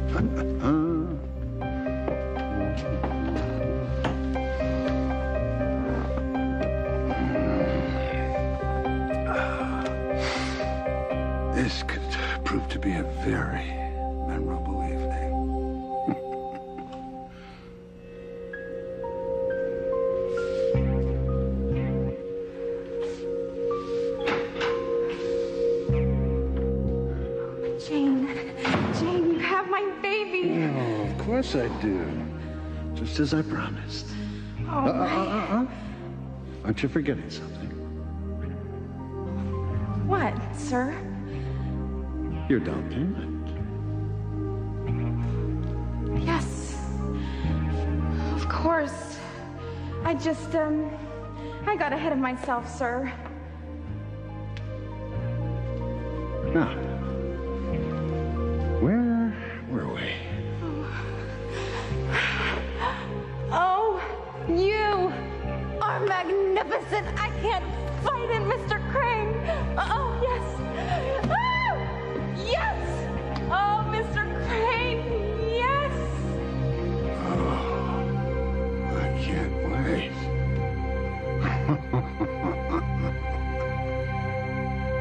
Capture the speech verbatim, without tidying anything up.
This could prove to be a very memorable evening. Jane, Jane, you have my baby. Oh, of course I do. Just as I promised. Oh, uh, uh, uh, uh. Aren't you forgetting something? What, sir? Your down payment. Yes. Of course. I just, um, I got ahead of myself, sir. Now, where were we? Oh, you are magnificent. I can't fight it, Mister